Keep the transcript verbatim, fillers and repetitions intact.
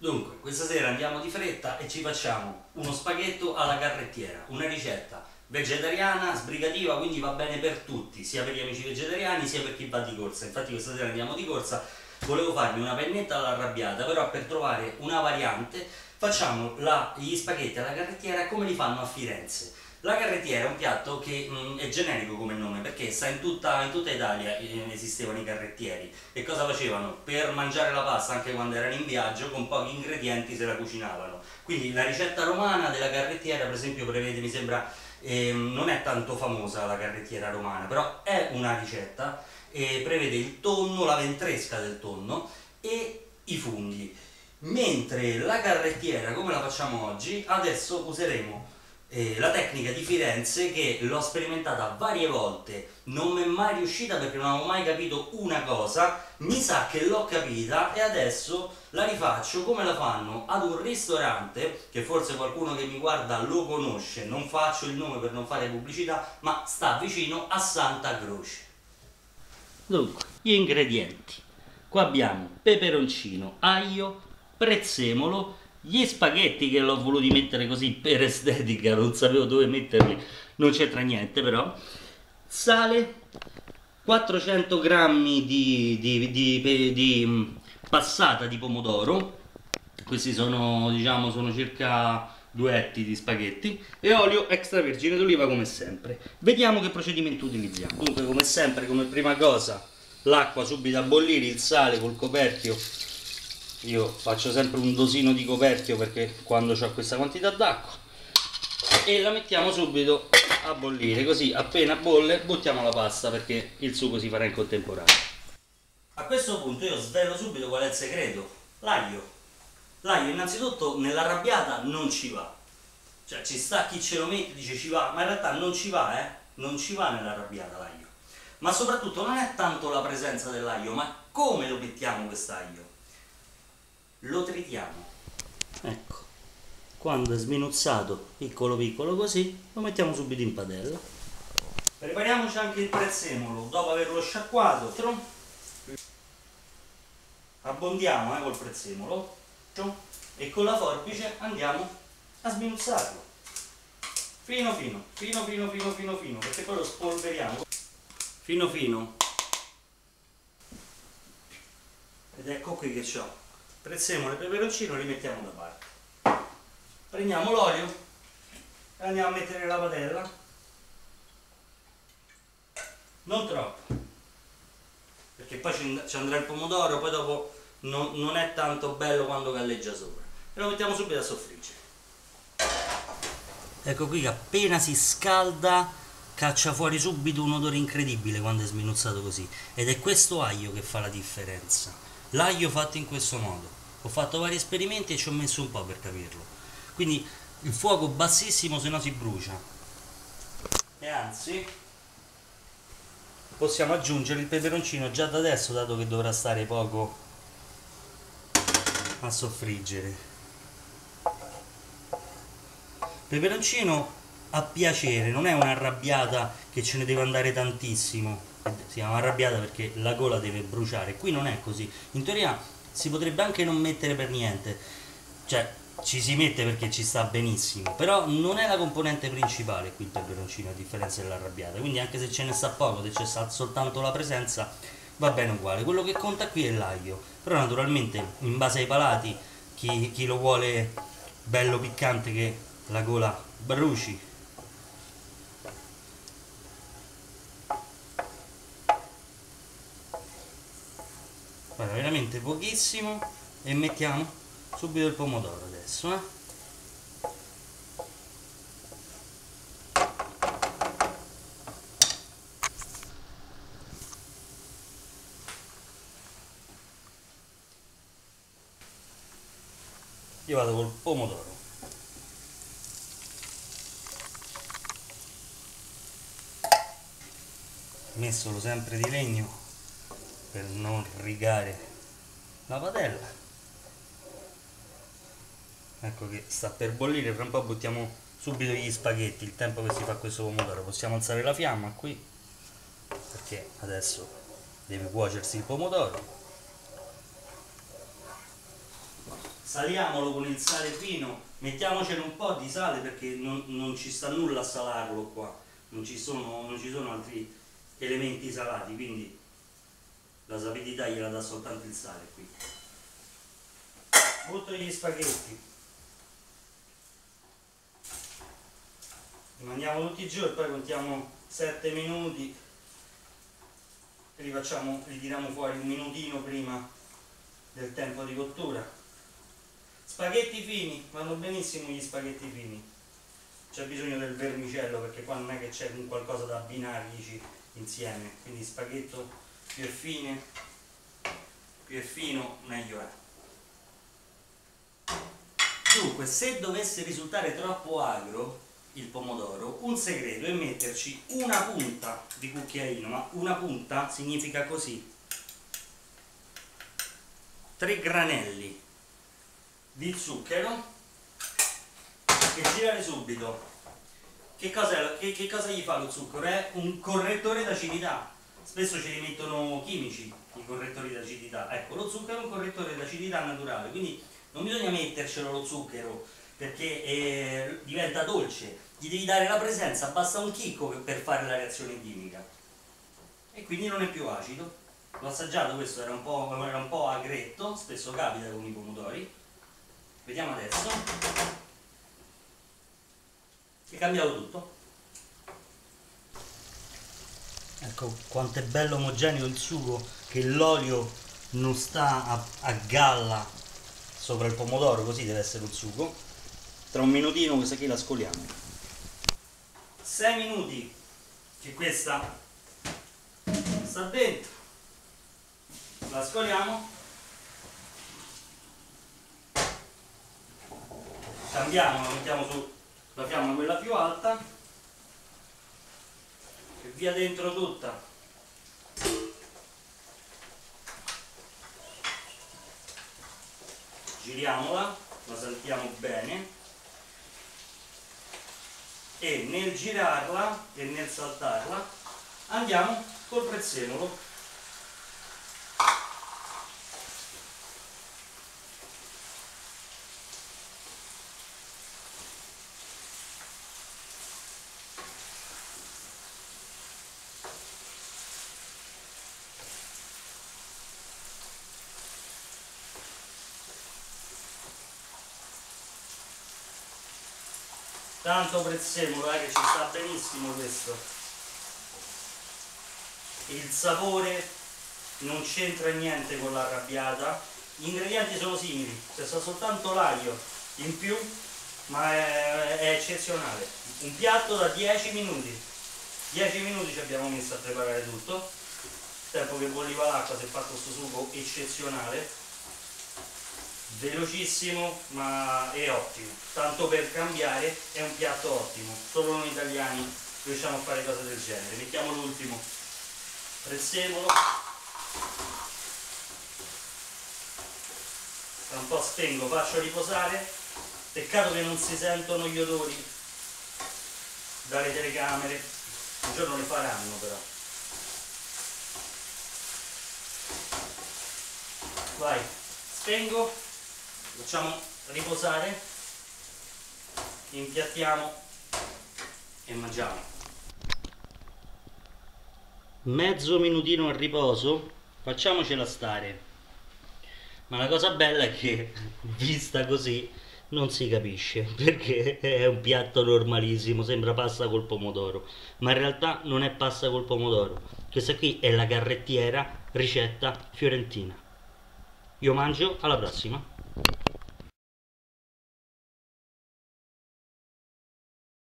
Dunque, questa sera andiamo di fretta e ci facciamo uno spaghetto alla carrettiera, una ricetta vegetariana, sbrigativa, quindi va bene per tutti, sia per gli amici vegetariani sia per chi va di corsa. Infatti questa sera andiamo di corsa, volevo farmi una pennetta all'arrabbiata, però per trovare una variante facciamo la, gli spaghetti alla carrettiera come li fanno a Firenze. La carrettiera è un piatto che mh, è generico come nome perché sta in tutta, in tutta Italia eh, esistevano i carrettieri. E cosa facevano? Per mangiare la pasta anche quando erano in viaggio con pochi ingredienti se la cucinavano. Quindi la ricetta romana della carrettiera per esempio prevede, mi sembra, eh, non è tanto famosa la carrettiera romana, però è una ricetta e prevede il tonno, la ventresca del tonno e i funghi. Mentre la carrettiera come la facciamo oggi, adesso useremo Eh, la tecnica di Firenze che l'ho sperimentata varie volte, non mi è mai riuscita perché non avevo mai capito una cosa, mi sa che l'ho capita e adesso la rifaccio come la fanno ad un ristorante che forse qualcuno che mi guarda lo conosce, non faccio il nome per non fare pubblicità, ma sta vicino a Santa Croce. Dunque, gli ingredienti. Qua abbiamo peperoncino, aglio, prezzemolo, gli spaghetti che l'ho voluti mettere così per estetica, non sapevo dove metterli, non c'entra niente però, sale, quattrocento grammi di, di, di, di, di passata di pomodoro, questi sono, diciamo, sono circa due etti di spaghetti, e olio extravergine d'oliva come sempre. Vediamo che procedimento utilizziamo. Dunque, come sempre, come prima cosa, l'acqua subito a bollire, il sale col coperchio. Io faccio sempre un dosino di coperchio perché quando ho questa quantità d'acqua, e la mettiamo subito a bollire, così appena bolle buttiamo la pasta perché il sugo si farà in contemporanea. A questo punto io svelo subito qual è il segreto: l'aglio. L'aglio innanzitutto nell'arrabbiata non ci va, cioè ci sta chi ce lo mette e dice ci va, ma in realtà non ci va, eh? Non ci va nell'arrabbiata l'aglio. Ma soprattutto non è tanto la presenza dell'aglio, ma come lo mettiamo quest'aglio. Lo tritiamo, ecco, quando è sminuzzato piccolo piccolo così lo mettiamo subito in padella. Prepariamoci anche il prezzemolo dopo averlo sciacquato, abbondiamo eh, col prezzemolo e con la forbice andiamo a sminuzzarlo fino fino fino fino fino fino fino perché poi lo spolveriamo fino fino, ed ecco qui che c'ho prezzemolo e peperoncino, li mettiamo da parte. Prendiamo l'olio e andiamo a mettere nella padella, non troppo perché poi ci andrà il pomodoro, poi dopo non, non è tanto bello quando galleggia sopra, e lo mettiamo subito a soffriggere. Ecco qui che appena si scalda caccia fuori subito un odore incredibile quando è sminuzzato così, ed è questo aglio che fa la differenza. L'aglio fatto in questo modo. Ho fatto vari esperimenti e ci ho messo un po' per capirlo. Quindi il fuoco bassissimo, se no si brucia. E anzi, possiamo aggiungere il peperoncino già da adesso, dato che dovrà stare poco a soffriggere. Peperoncino a piacere, non è un'arrabbiata che ce ne deve andare tantissimo. Si chiama arrabbiata perché la gola deve bruciare, qui non è così. In teoria si potrebbe anche non mettere per niente, cioè ci si mette perché ci sta benissimo, però non è la componente principale qui il peperoncino, a differenza dell'arrabbiata, quindi anche se ce ne sta poco, se c'è sta soltanto la presenza va bene uguale. Quello che conta qui è l'aglio, però naturalmente in base ai palati, chi, chi lo vuole bello piccante che la gola bruci, guarda, veramente pochissimo, e mettiamo subito il pomodoro adesso, eh? Io vado col pomodoro. Messolo sempre di legno per non rigare la padella. Ecco che sta per bollire, fra un po' buttiamo subito gli spaghetti, il tempo che si fa questo pomodoro. Possiamo alzare la fiamma qui perché adesso deve cuocersi il pomodoro. saliamolo con il sale fino, mettiamocene un po' di sale perché non, non ci sta nulla a salarlo qua, non ci sono, non ci sono altri elementi salati, quindi la sapidità gliela dà soltanto il sale qui. Butto gli spaghetti, li mandiamo tutti giù e poi contiamo sette minuti e li facciamo, li tiriamo fuori un minutino prima del tempo di cottura. Spaghetti fini, vanno benissimo gli spaghetti fini, c'è bisogno del vermicello perché qua non è che c'è un qualcosa da abbinargli insieme, quindi spaghetto più è fine, più è fino meglio è. Dunque, se dovesse risultare troppo agro il pomodoro, un segreto è metterci una punta di cucchiaino, ma una punta significa così, tre granelli di zucchero e girare subito. Che cosa, che, che cosa gli fa lo zucchero? È un correttore d'acidità, spesso ci rimettono chimici i correttori d'acidità, ecco, lo zucchero è un correttore d'acidità naturale, quindi non bisogna mettercelo lo zucchero perché eh, diventa dolce, gli devi dare la presenza, basta un chicco per fare la reazione chimica e quindi non è più acido. L'ho assaggiato, questo era un po', era un po' agretto, spesso capita con i pomodori. Vediamo adesso, è cambiato tutto. Ecco quanto è bello omogeneo il sugo, che l'olio non sta a, a galla sopra il pomodoro, così deve essere il sugo. Tra un minutino questa qui la scoliamo. sei minuti che questa sta dentro, la scoliamo, cambiamo, la mettiamo sulla fiamma quella più alta e via dentro tutta. Giriamola, la saltiamo bene e nel girarla e nel saltarla andiamo col prezzemolo. Tanto prezzemolo, eh, che ci sta benissimo questo. Il sapore non c'entra niente con l'arrabbiata, gli ingredienti sono simili, c'è soltanto l'aglio in più, ma è, è eccezionale. Un piatto da dieci minuti, dieci minuti ci abbiamo messo a preparare tutto, il tempo che bolliva l'acqua si è fatto questo sugo eccezionale. Velocissimo ma è ottimo, tanto per cambiare è un piatto ottimo, solo noi italiani riusciamo a fare cose del genere. Mettiamo l'ultimo prezzemolo, tra un po' spengo, faccio riposare, peccato che non si sentono gli odori dalle telecamere, un giorno le faranno però. Vai, spengo, facciamo riposare, impiattiamo e mangiamo. Mezzo minutino a riposo, facciamocela stare, ma la cosa bella è che vista così non si capisce perché è un piatto normalissimo, sembra pasta col pomodoro, ma in realtà non è pasta col pomodoro. Questa qui è la carrettiera ricetta fiorentina. Io mangio, alla prossima.